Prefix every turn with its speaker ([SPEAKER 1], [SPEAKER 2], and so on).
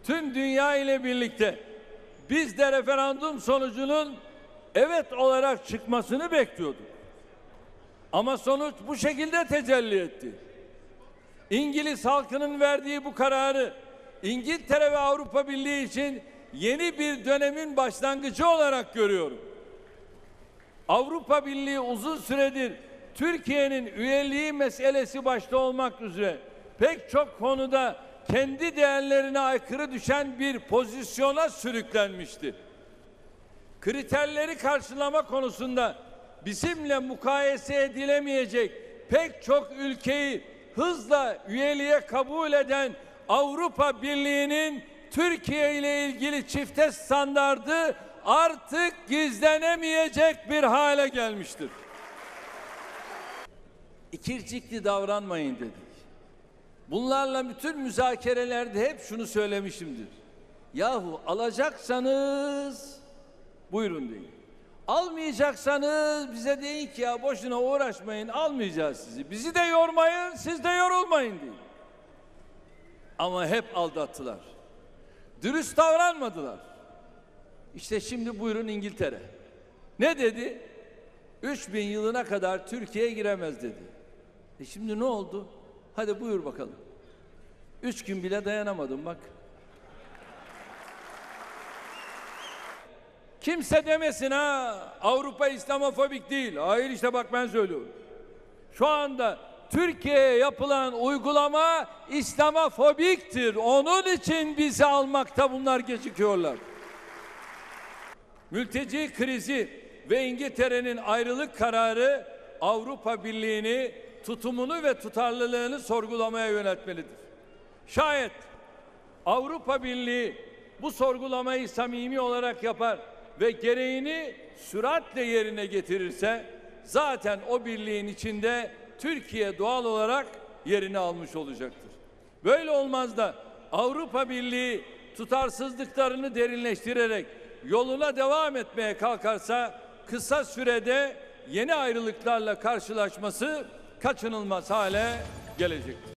[SPEAKER 1] tüm dünya ile birlikte biz de referandum sonucunun evet olarak çıkmasını bekliyorduk. Ama sonuç bu şekilde tecelli etti. İngiliz halkının verdiği bu kararı İngiltere ve Avrupa Birliği için yeni bir dönemin başlangıcı olarak görüyorum. Avrupa Birliği uzun süredir Türkiye'nin üyeliği meselesi başta olmak üzere pek çok konuda kendi değerlerine aykırı düşen bir pozisyona sürüklenmişti. Kriterleri karşılama konusunda bizimle mukayese edilemeyecek pek çok ülkeyi hızla üyeliğe kabul eden Avrupa Birliği'nin Türkiye ile ilgili çifte standardı artık gizlenemeyecek bir hale gelmiştir. İkircikli davranmayın dedik. Bunlarla bütün müzakerelerde hep şunu söylemişimdir. Yahu alacaksanız buyurun deyin. Almayacaksanız bize deyin ki ya boşuna uğraşmayın, almayacağız sizi. Bizi de yormayın, siz de yorulmayın deyin. Ama hep aldattılar. Dürüst davranmadılar. İşte şimdi buyurun İngiltere. Ne dedi? 3000 yılına kadar Türkiye'ye giremez dedi. Şimdi ne oldu? Hadi buyur bakalım. 3 gün bile dayanamadım bak. Kimse demesin ha Avrupa İslamofobik değil. Hayır işte bak ben söylüyorum. Şu anda Türkiye'ye yapılan uygulama İslamofobiktir. Onun için bizi almakta bunlar gecikiyorlar. Mülteci krizi ve İngiltere'nin ayrılık kararı Avrupa Birliği'ni tutumunu ve tutarlılığını sorgulamaya yöneltmelidir. Şayet Avrupa Birliği bu sorgulamayı samimi olarak yapar ve gereğini süratle yerine getirirse zaten o birliğin içinde Türkiye doğal olarak yerini almış olacaktır. Böyle olmaz da Avrupa Birliği tutarsızlıklarını derinleştirerek yoluna devam etmeye kalkarsa kısa sürede yeni ayrılıklarla karşılaşması kaçınılmaz hale gelecektir.